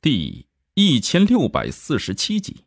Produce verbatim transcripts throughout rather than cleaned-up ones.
第一千六百四十七集。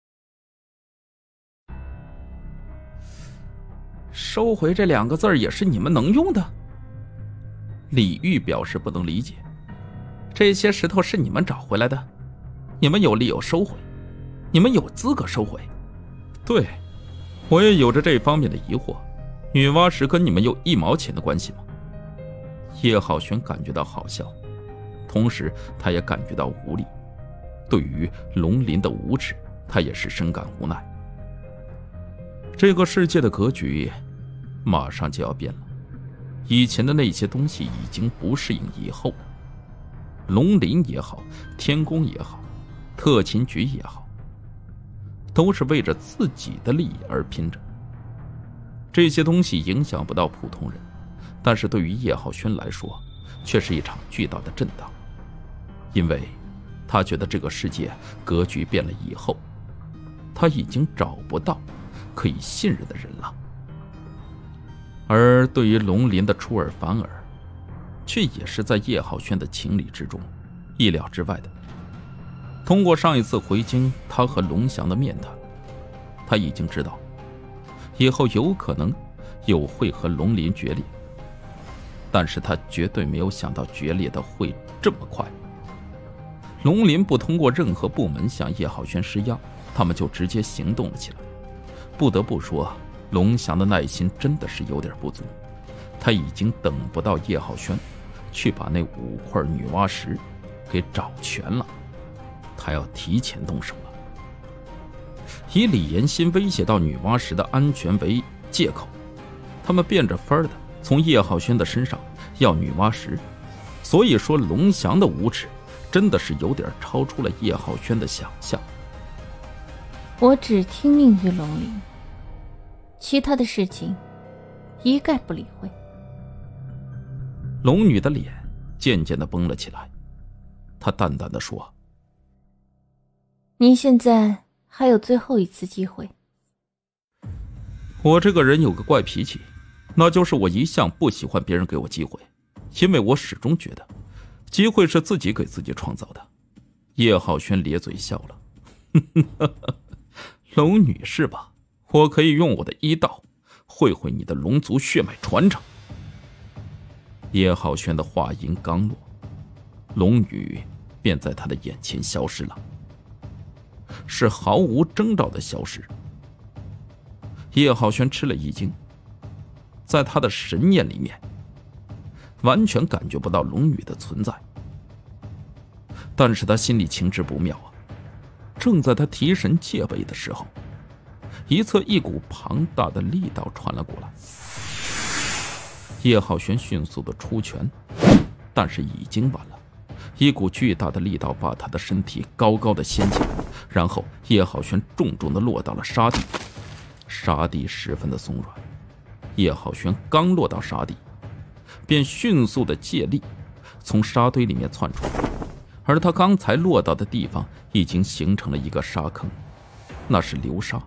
收回这两个字儿也是你们能用的？李煜表示不能理解，这些石头是你们找回来的，你们有理由收回，你们有资格收回。对，我也有着这方面的疑惑，女娲石跟你们有一毛钱的关系吗？叶浩轩感觉到好笑，同时他也感觉到无力，对于龙鳞的无耻，他也是深感无奈。这个世界的格局马上就要变了，以前的那些东西已经不适应以后了。龙鳞也好，天宫也好，特勤局也好，都是为着自己的利益而拼着。这些东西影响不到普通人，但是对于叶浩轩来说却是一场巨大的震荡，因为他觉得这个世界格局变了以后，他已经找不到可以信任的人了。而对于龙鳞的出尔反尔，却也是在叶浩轩的情理之中，意料之外的。通过上一次回京他和龙翔的面谈，他已经知道以后有可能有会和龙鳞决裂，但是他绝对没有想到决裂的会这么快。龙鳞不通过任何部门向叶浩轩施压，他们就直接行动了起来。不得不说，龙翔的耐心真的是有点不足，他已经等不到叶浩轩去把那五块女娲石给找全了，他要提前动手了。以李延新威胁到女娲石的安全为借口，他们变着法儿的从叶浩轩的身上要女娲石，所以说龙翔的无耻真的是有点超出了叶浩轩的想象。 我只听命于龙鳞，其他的事情一概不理会。 龙女的脸渐渐地绷了起来，她淡淡地说： 你现在还有最后一次机会。 我这个人有个怪脾气，那就是我一向不喜欢别人给我机会，因为我始终觉得机会是自己给自己创造的。叶浩轩咧嘴笑了龙女是吧，我可以用我的医道会会你的龙族血脉传承。叶浩轩的话音刚落，龙女便在他的眼前消失了，是毫无征兆的消失。叶浩轩吃了一惊，在他的神念里面完全感觉不到龙女的存在，但是他心里情知不妙啊。正在他提神戒备的时候，一侧一股庞大的力道传了过来。叶浩轩迅速的出拳，但是已经晚了，一股巨大的力道把他的身体高高的掀起，然后叶浩轩重重的落到了沙地。沙地十分的松软，叶浩轩刚落到沙地，便迅速的借力从沙堆里面窜出来，而他刚才落到的地方已经形成了一个沙坑，那是流沙。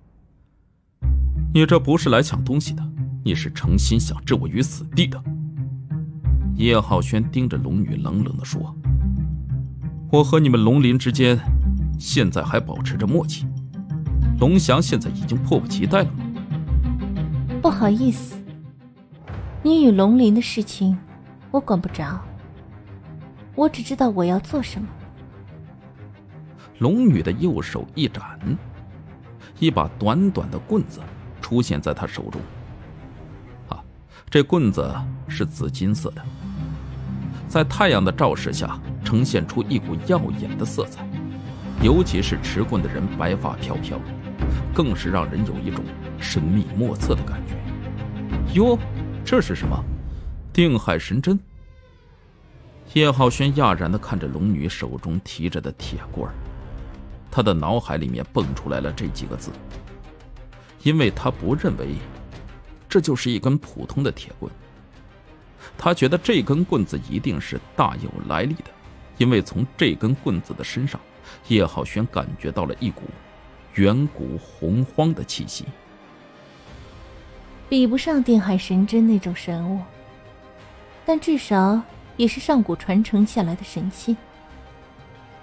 你这不是来抢东西的，你是诚心想置我于死地的。叶浩轩盯着龙女冷冷地说：我和你们龙鳞之间现在还保持着默契，龙翔现在已经迫不及待了吗？ 不好意思，你与龙鳞的事情我管不着，我只知道我要做什么。 龙女的右手一展，一把短短的棍子出现在她手中。啊，这棍子是紫金色的，在太阳的照射下呈现出一股耀眼的色彩，尤其是持棍的人白发飘飘，更是让人有一种神秘莫测的感觉。哟，这是什么？定海神针？叶浩轩讶然地看着龙女手中提着的铁棍，他的脑海里面蹦出来了这几个字，因为他不认为这就是一根普通的铁棍，他觉得这根棍子一定是大有来历的，因为从这根棍子的身上，叶浩轩感觉到了一股远古洪荒的气息。 比不上定海神针那种神物，但至少也是上古传承下来的神器。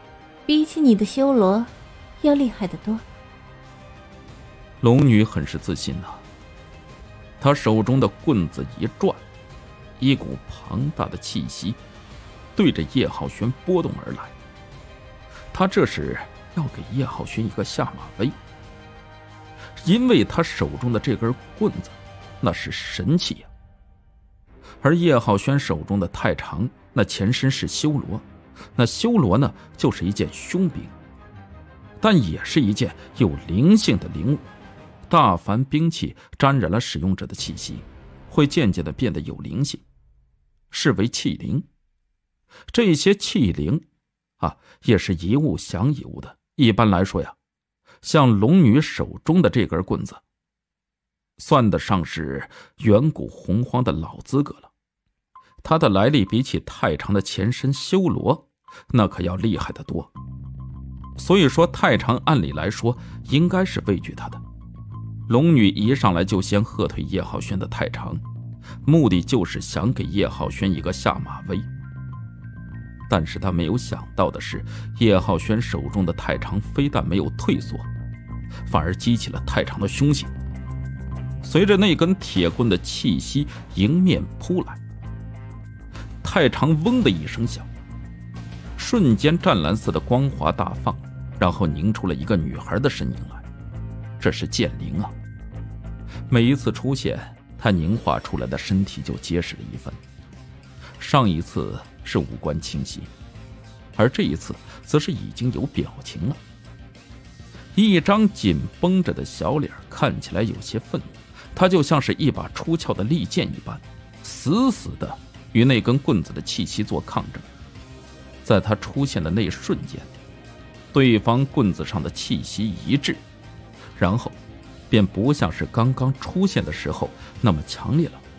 比起你的修罗，要厉害得多。 龙女很是自信呐、啊，她手中的棍子一转，一股庞大的气息对着叶浩轩波动而来。她这是要给叶浩轩一个下马威，因为他手中的这根棍子那是神器呀、啊。而叶浩轩手中的太长，那前身是修罗，那修罗呢就是一件凶兵，但也是一件有灵性的灵物。大凡兵器沾染了使用者的气息，会渐渐的变得有灵性，视为气灵。这些气灵啊，也是一物降一物的。一般来说呀，像龙女手中的这根棍子，算得上是远古洪荒的老资格了。它的来历比起太长的前身修罗，那可要厉害得多。所以说太长按理来说应该是畏惧他的。龙女一上来就先喝退叶浩轩的太长，目的就是想给叶浩轩一个下马威。但是他没有想到的是，叶浩轩手中的太长非但没有退缩，反而激起了太长的凶性。随着那根铁棍的气息迎面扑来，太长嗡的一声响，瞬间湛蓝色的光华大放，然后凝出了一个女孩的身影来。这是剑灵啊！每一次出现，她凝化出来的身体就结实了一分。上一次是五官清晰，而这一次则是已经有表情了。一张紧绷着的小脸看起来有些愤怒，它就像是一把出鞘的利剑一般，死死的与那根棍子的气息做抗争。在它出现的那一瞬间，对方棍子上的气息一滞，然后便不像是刚刚出现的时候那么强烈了。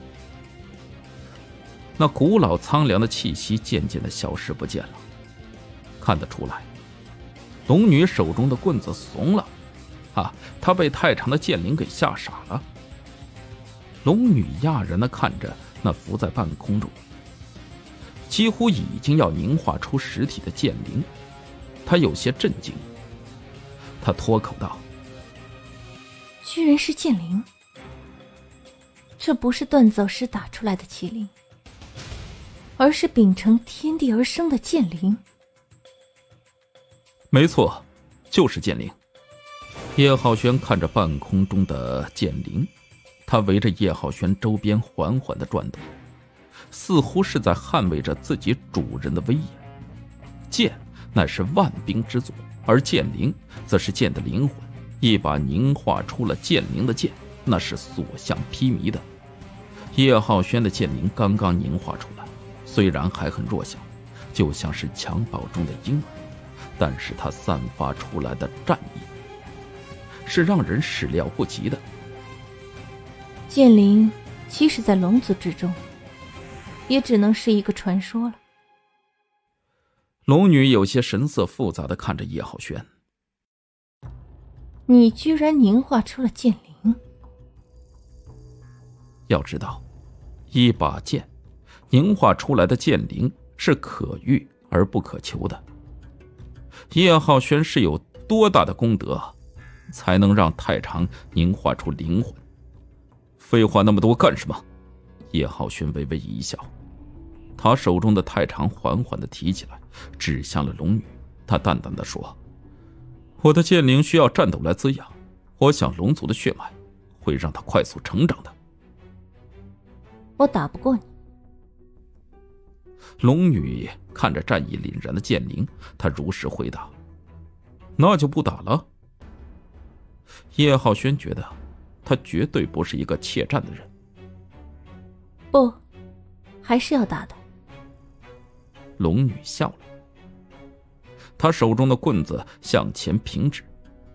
那古老苍凉的气息渐渐的消失不见了。看得出来，龙女手中的棍子怂了啊，她被太长的剑灵给吓傻了。龙女讶然的看着那浮在半空中几乎已经要凝化出实体的剑灵，她有些震惊。她脱口道： 居然是剑灵，这不是锻造师打出来的麒麟，而是秉承天地而生的剑灵。 没错，就是剑灵。叶浩轩看着半空中的剑灵，他围着叶浩轩周边缓缓地转动，似乎是在捍卫着自己主人的威严。剑乃是万兵之祖，而剑灵则是剑的灵魂。一把凝化出了剑灵的剑，那是所向披靡的。叶浩轩的剑灵刚刚凝化出来，虽然还很弱小，就像是襁褓中的婴儿，但是它散发出来的战意是让人始料不及的。 剑灵即使在龙族之中，也只能是一个传说了。 龙女有些神色复杂地看着叶浩轩， 你居然凝化出了剑灵。 要知道，一把剑凝化出来的剑灵是可遇而不可求的。叶浩轩是有多大的功德，才能让太长凝化出灵魂？废话那么多干什么？叶浩轩微微一笑，他手中的太长缓缓地提起来，指向了龙女。他淡淡地说：我的剑灵需要战斗来滋养，我想龙族的血脉会让它快速成长的。 我打不过你。 龙女看着战意凛然的剑灵，她如实回答：那就不打了。叶浩轩觉得他绝对不是一个怯战的人。 不，还是要打的。 龙女笑了，她手中的棍子向前平指。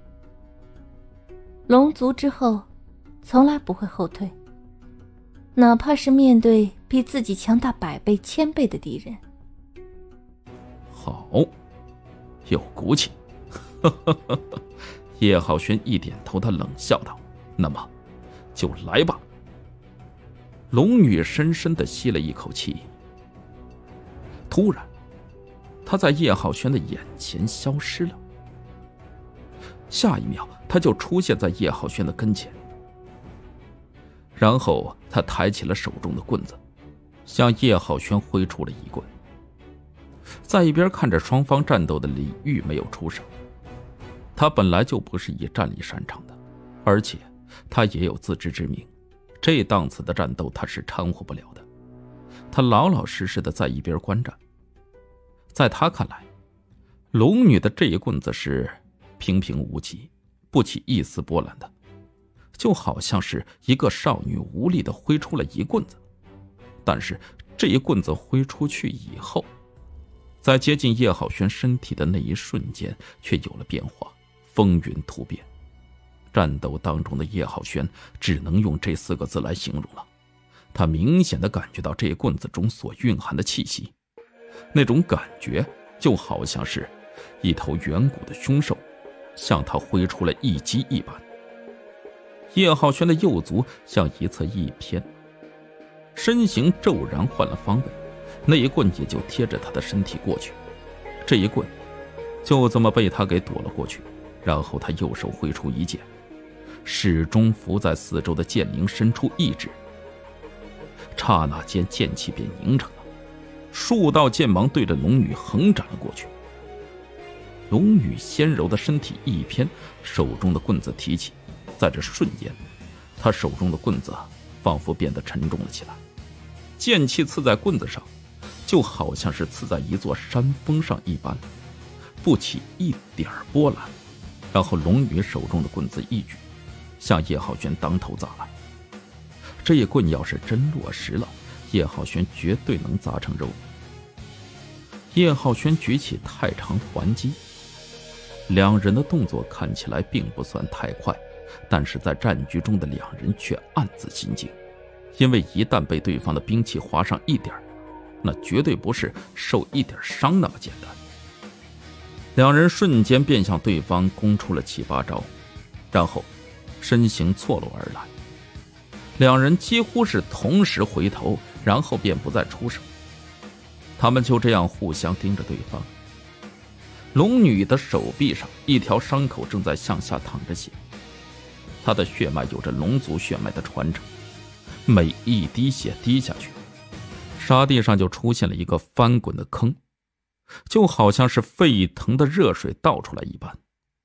龙族之后从来不会后退，哪怕是面对比自己强大百倍千倍的敌人。 好，有骨气。叶浩轩一点头，他冷笑道：那么就来吧。龙女深深地吸了一口气，突然她他在叶浩轩的眼前消失了。下一秒，他就出现在叶浩轩的跟前，然后他抬起了手中的棍子，向叶浩轩挥出了一棍。在一边看着双方战斗的李玉没有出声，他本来就不是以战力擅长的，而且他也有自知之明，这档次的战斗他是掺和不了的。他老老实实的在一边观战。在他看来，龙女的这一棍子是平平无奇，不起一丝波澜的，就好像是一个少女无力的挥出了一棍子。但是这一棍子挥出去以后，在接近叶浩轩身体的那一瞬间却有了变化，风云突变。战斗当中的叶浩轩只能用这四个字来形容了，他明显的感觉到这棍子中所蕴含的气息，那种感觉就好像是一头远古的凶兽向他挥出了一击一般。叶浩轩的右足向一侧一偏，身形骤然换了方位，那一棍也就贴着他的身体过去。这一棍就这么被他给躲了过去，然后他右手挥出一剑，始终伏在四周的剑灵伸出一指，刹那间剑气便凝成了，数道剑芒对着龙女横斩了过去。龙女纤柔的身体一偏，手中的棍子提起，在这瞬间，她手中的棍子仿佛变得沉重了起来，剑气刺在棍子上，就好像是刺在一座山峰上一般，不起一点波澜。然后龙女手中的棍子一举，向叶浩轩当头砸来。这一棍要是真落实了，叶浩轩绝对能砸成肉。叶浩轩举起太长还击，两人的动作看起来并不算太快，但是在战局中的两人却暗自心惊，因为一旦被对方的兵器划上一点，那绝对不是受一点伤那么简单。两人瞬间便向对方攻出了七八招，然后身形错落而来。两人几乎是同时回头，然后便不再出声。他们就这样互相盯着对方。龙女的手臂上一条伤口正在向下淌着血，她的血脉有着龙族血脉的传承，每一滴血滴下去，沙地上就出现了一个翻滚的坑，就好像是沸腾的热水倒出来一般。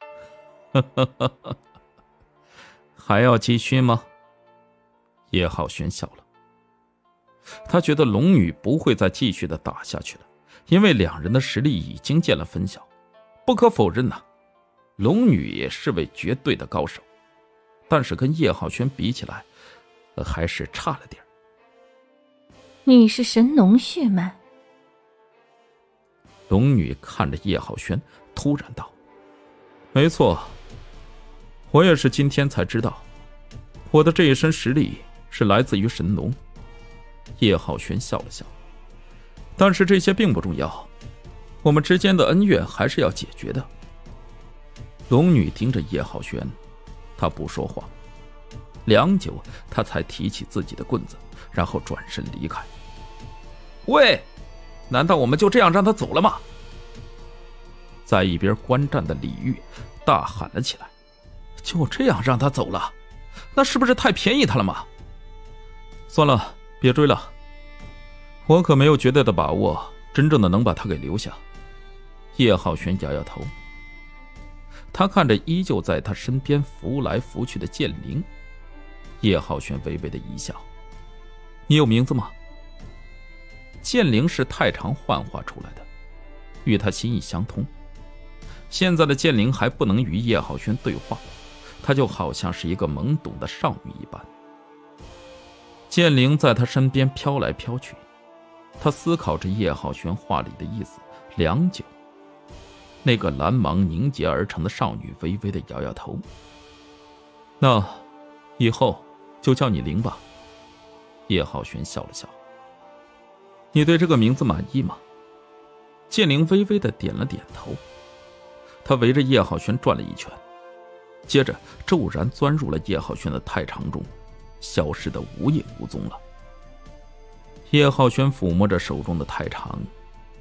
还要继续吗？叶浩轩笑了，他觉得龙女不会再继续的打下去了，因为两人的实力已经见了分晓。不可否认呐、啊，龙女也是位绝对的高手，但是跟叶浩轩比起来，还是差了点。 你是神农血脉？ 龙女看着叶浩轩，突然道：“没错，我也是今天才知道，我的这一身实力是来自于神农。”叶浩轩笑了笑，但是这些并不重要，我们之间的恩怨还是要解决的。龙女盯着叶浩轩，她不说话，良久，她才提起自己的棍子，然后转身离开。喂，难道我们就这样让他走了吗？在一边观战的李玉大喊了起来：“就这样让他走了，那是不是太便宜他了吗？”算了，别追了，我可没有绝对的把握真正的能把他给留下。叶浩轩摇摇头，他看着依旧在他身边浮来浮去的剑灵。叶浩轩微微的一笑：“你有名字吗？”剑灵是太常幻化出来的，与他心意相通。现在的剑灵还不能与叶浩轩对话，他就好像是一个懵懂的少女一般。剑灵在他身边飘来飘去，他思考着叶浩轩话里的意思，良久。那个蓝芒凝结而成的少女微微的摇摇头：“那以后就叫你灵吧。”叶浩轩笑了笑：“你对这个名字满意吗？”剑灵微微的点了点头。他围着叶浩轩转了一圈，接着骤然钻入了叶浩轩的太长中，消失得无影无踪了。叶浩轩抚摸着手中的太长，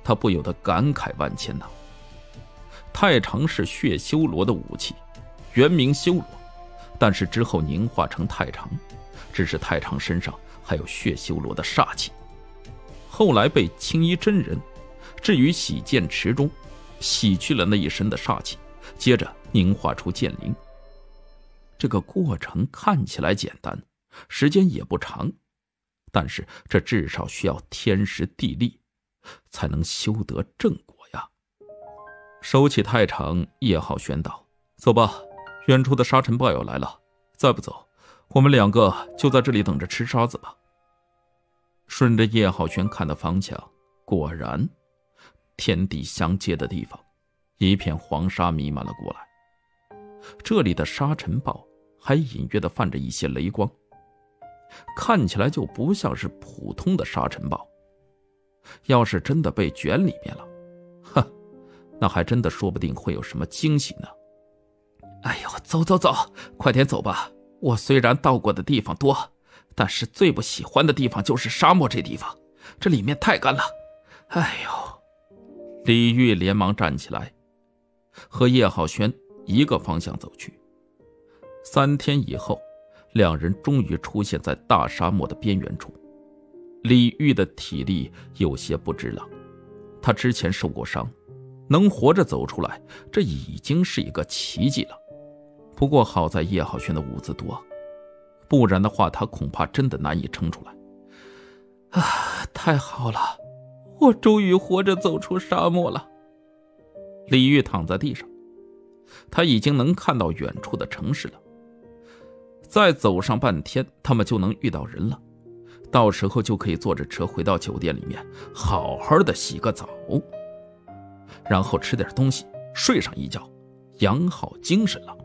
他不由得感慨万千呐。太常是血修罗的武器，原名修罗，但是之后凝化成太常，只是太常身上还有血修罗的煞气，后来被青衣真人置于洗剑池中，洗去了那一身的煞气，接着凝化出剑灵。这个过程看起来简单，时间也不长，但是这至少需要天时地利才能修得正果呀。收起太常，叶浩轩道：走吧，远处的沙尘暴要来了，再不走我们两个就在这里等着吃沙子吧。顺着叶浩轩看的方向，果然天地相接的地方一片黄沙弥漫了过来，这里的沙尘暴还隐约地泛着一些雷光，看起来就不像是普通的沙尘暴。要是真的被卷里面了，哼，那还真的说不定会有什么惊喜呢。哎呦，走走走，快点走吧。我虽然到过的地方多，但是最不喜欢的地方就是沙漠这地方，这里面太干了。哎呦！李煜连忙站起来，和叶浩轩一个方向走去。三天以后，两人终于出现在大沙漠的边缘处。李煜的体力有些不支了，他之前受过伤，能活着走出来，这已经是一个奇迹了。不过好在叶浩轩的物资多，不然的话他恐怕真的难以撑出来。啊，太好了，我终于活着走出沙漠了。李煜躺在地上，他已经能看到远处的城市了。再走上半天，他们就能遇到人了，到时候就可以坐着车回到酒店里面，好好的洗个澡，然后吃点东西，睡上一觉，养好精神了。